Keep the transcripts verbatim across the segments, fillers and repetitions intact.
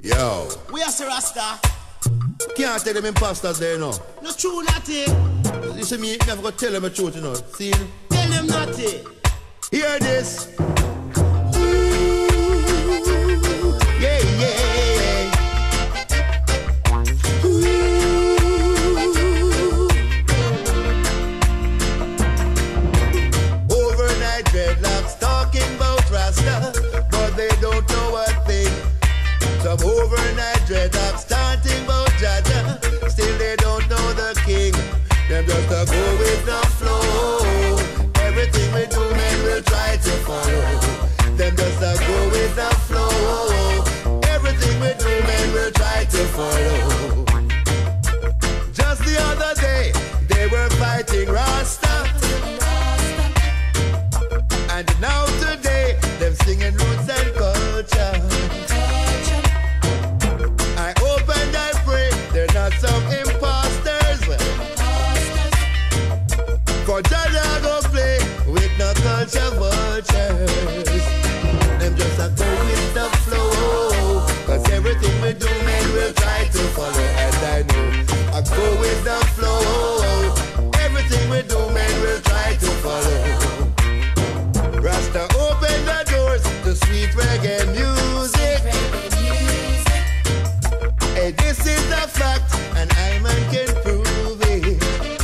Yo. We are Sir Rasta. Can't tell them imposters there, no. No true nothing. You see me, never go tell them the truth, you know. See? Tell them nothing. Hear this. Yeah, yeah. Overnight dreadlocks talking about Rasta, but they don't know a thing. Some overnight dreadlocks starting about Jaja, still they don't know the king. Them just a go with the flow. Everything we do, men will try to follow. Them just a go with the flow. Everything we do, men will try to follow. Just the other day, they were fighting Rasta, and now today, them singing roots and culture. I hope and I pray they're not some imposters. For Jaja go play with no culture vultures. Them just a go with the flow. Cause everything we do, men will try to follow. And I know I go with the flow. Everything we do, men will try to follow. Rasta open the doors to sweet reggae music. Hey, this is a fact, and I man can prove it.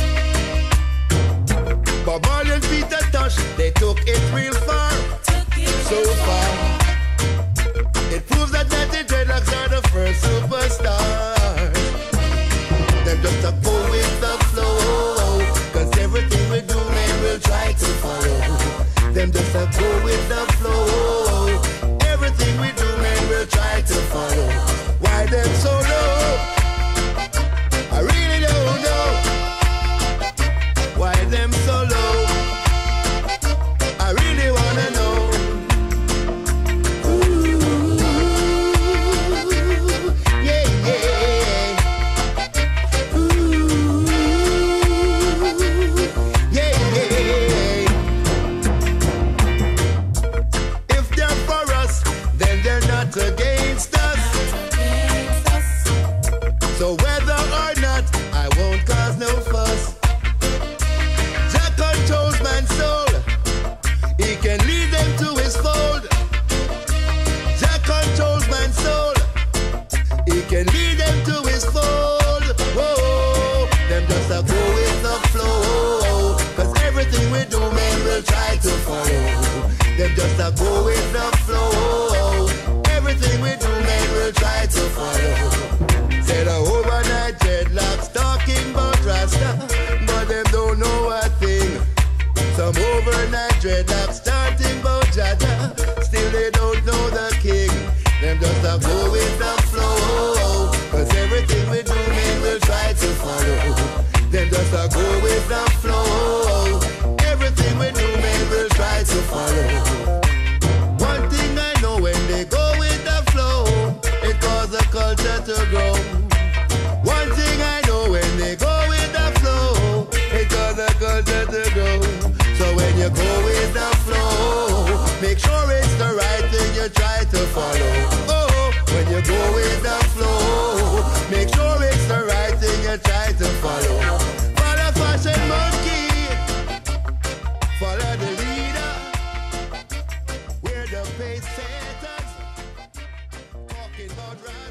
Bob Marley and Peter Tosh, they took it real far, so far. It proves that ninety dreadlocks are the first superstars. Them just a go with the flow, cause everything we do, men will try to follow. Them just a go with the flow. Everything we do, men will try to follow. Why them so low? I really don't know. Why them so low? I really wanna know. Ooh, yeah, yeah. Ooh, yeah, yeah. If they're for us, then they're not against us. So whether or not, I won't cause no fuss. Jah controls man's soul. He can lead them to his fold. Jah controls man's soul. He can lead them to his fold. Whoa, them just a go with the flow. Cause everything we do, men will try to follow. Them just a go with the flow. Everything we do, men will try to follow. Say the overnight dreadlocks talking about Rasta, but them don't know a thing. Some overnight dreadlocks starting about Jaja, still they don't know the king. Them just a go with the flow. Cause everything we do, men will try to follow. Them just a go with the flow. Everything we do, men will try to follow. One thing I know, when they go with the flow, it causes the culture to grow. One thing I know, when they go with the flow, it causes the culture to grow. So when you go with the flow, make sure it's the right thing you try to follow. Oh, when you go with the flow, make sure it's the right thing you try to follow. Follow fashion monkey, follow the leader. We're the pace setters, talking about right.